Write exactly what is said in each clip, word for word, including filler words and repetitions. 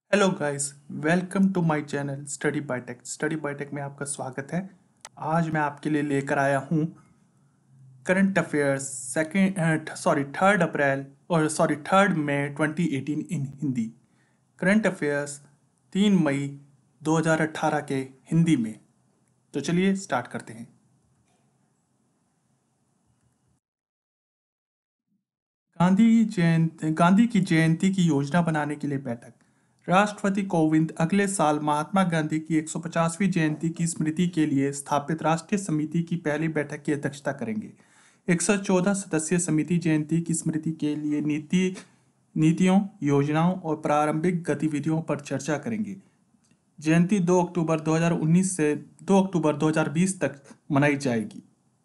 Hello guys, welcome to my channel study by tech. Study by tech में आपका स्वागत है। आज मैं आपके लिए लेकर आया हूँ current affairs second sorry third April और sorry third May twenty eighteen in Hindi. Current affairs तीन मई दो हज़ार अठारह के हिंदी में। तो चलिए स्टार्ट करते हैं। गांधी जयंती गांधी की जयंती की योजना बनाने के लिए बैठक। राष्ट्रपति कोविंद अगले साल महात्मा गांधी की एक सौ पचासवीं जयंती की स्मृति के लिए स्थापित राष्ट्रीय समिति की पहली बैठक की अध्यक्षता करेंगे। एक सौ चौदह सदस्यीय समिति जयंती की स्मृति के लिए नीति नीतियों, योजनाओं और प्रारंभिक गतिविधियों पर चर्चा करेंगे। जयंती दो अक्टूबर दो हज़ार उन्नीस से दो अक्टूबर दो हज़ार बीस तक मनाई जाएगी।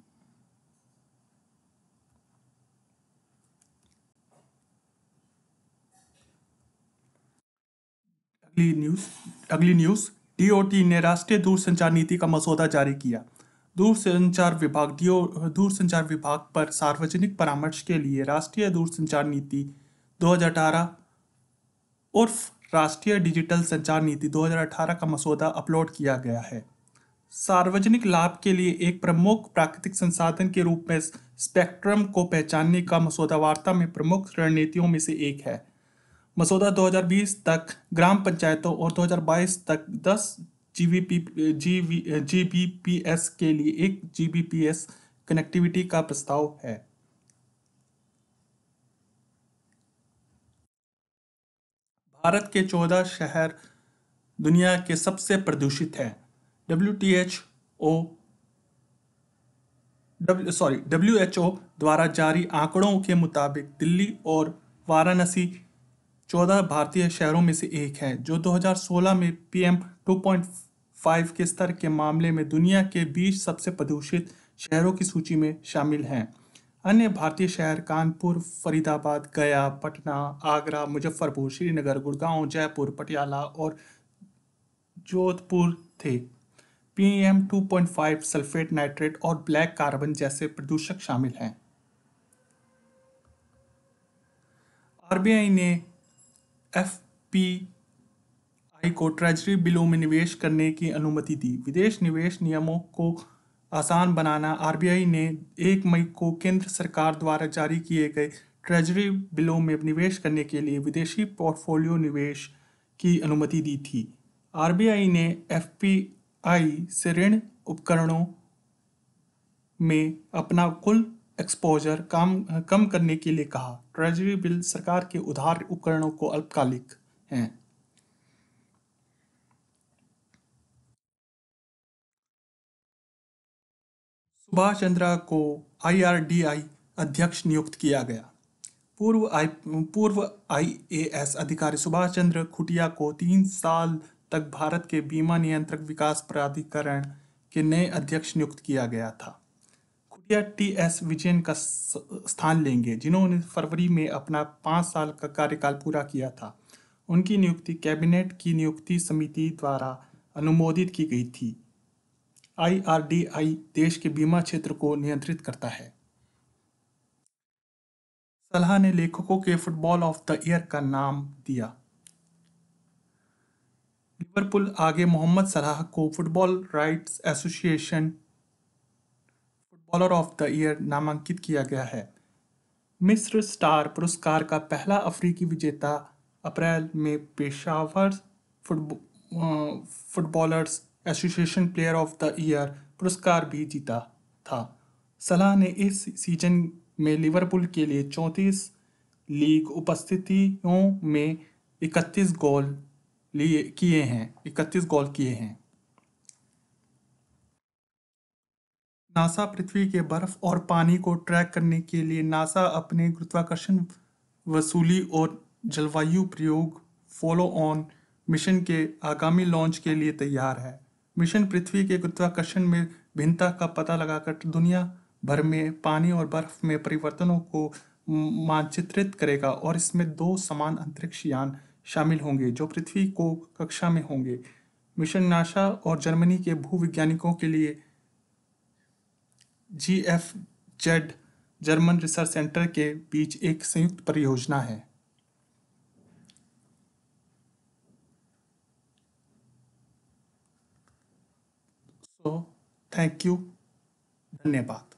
अगली न्यूज़ अगली न्यूज़ डीओटी ने राष्ट्रीय दूरसंचार नीति का मसौदा जारी किया। दूरसंचार विभाग डीओ दूरसंचार विभाग पर सार्वजनिक परामर्श के लिए राष्ट्रीय दूरसंचार नीति दो हज़ार अठारह उर्फ राष्ट्रीय डिजिटल संचार नीति दो हज़ार अठारह का मसौदा अपलोड किया गया है। सार्वजनिक लाभ के लिए एक प्रमुख प्राकृतिक संसाधन के रूप में स्पेक्ट्रम को पहचानने का मसौदा वार्ता में प्रमुख रणनीतियों में से एक है। मसौदा दो हज़ार बीस तक ग्राम पंचायतों और दो हज़ार बाईस तक दस जीबीपी जीबीपीएस के लिए एक जीबीपीएस कनेक्टिविटी का प्रस्ताव है। भारत के चौदह शहर दुनिया के सबसे प्रदूषित हैं। W T H O W sorry W H O द्वारा जारी आंकड़ों के मुताबिक दिल्ली और वाराणसी चौदह भारतीय शहरों में से एक है, जो दो हज़ार सोलह में पीएम टू पॉइंट फाइव के स्तर के मामले में दुनिया के बीस सबसे प्रदूषित शहरों की सूची में शामिल हैं। अन्य भारतीय शहर कानपुर, फरीदाबाद, गया, पटना, आगरा, मुजफ्फरपुर, श्रीनगर, गुड़गांव, जयपुर, पटियाला और जोधपुर थे। PM two point five sulphate, nitrate और ब्लैक कार्बन जैसे प्रदूषक शामिल हैं। आरबीआई ने एफपीआई को ट्रेजरी बिलों में निवेश करने की अनुमति दी। विदेश निवेश नियमों को आसान बनाना। आरबीआई ने एक मई को केंद्र सरकार द्वारा जारी किए गए ट्रेजरी बिलों में निवेश करने के लिए विदेशी पोर्टफोलियो निवेश की अनुमति दी थी। आरबीआई ने एफपीआई से ऋण उपकरणों में अपना कुल एक्सपोजर कम कम करने के लिए कहा। ट्रेजरी बिल सरकार के उधार उपकरणों को अल्पकालिक हैं। सुभाष चंद्रा को आईआरडीआई अध्यक्ष नियुक्त किया गया। पूर्व आई पूर्व आईएएस अधिकारी सुभाष चंद्र खुटिया को तीन साल तक भारत के बीमा नियंत्रक विकास प्राधिकरण के नए अध्यक्ष नियुक्त किया गया था। खुटिया टी एस विजयन का स्थान लेंगे, जिन्होंने फरवरी में अपना पाँच साल का कार्यकाल पूरा किया था। उनकी नियुक्ति कैबिनेट की नियुक्ति समिति द्वारा अनुमोदित की गई थी। आईआरडीआई देश के बीमा क्षेत्र को नियंत्रित करता है। सलाह ने लेखकों के फुटबॉल ऑफ द ईयर का नाम दिया। लिवरपूल आगे मोहम्मद सलाह को football writers association footballer of the year नामांकित किया गया है। मिस्र स्टार पुरस्कार का पहला अफ्रीकी विजेता अप्रैल में पेशावर footballers association player of the year पुरस्कार भी जीता था। सलाह ने इस सीजन में लिवरपूल के लिए चौंतीस लीग उपस्थितियों में इकतीस गोल लिए किए हैं इकतीस गोल किए हैं। नासा पृथ्वी के बर्फ और पानी को ट्रैक करने के लिए नासा अपने गुरुत्वाकर्षण वसूली और जलवायु प्रयोग फॉलो ऑन मिशन के आगामी लॉन्च के लिए तैयार है। मिशन पृथ्वी के गुरुत्वाकर्षण में भिन्नता का पता लगाकर दुनिया भर में पानी और बर्फ में परिवर्तनों को मानचित्रित करेगा और इसमें दो समान अंतरिक्ष यान शामिल होंगे जो पृथ्वी को कक्षा में होंगे। मिशन नासा और जर्मनी के भूवैज्ञानिकों के लिए G F Z German research centre के बीच एक संयुक्त परियोजना है। तो थैंक यू, धन्यवाद।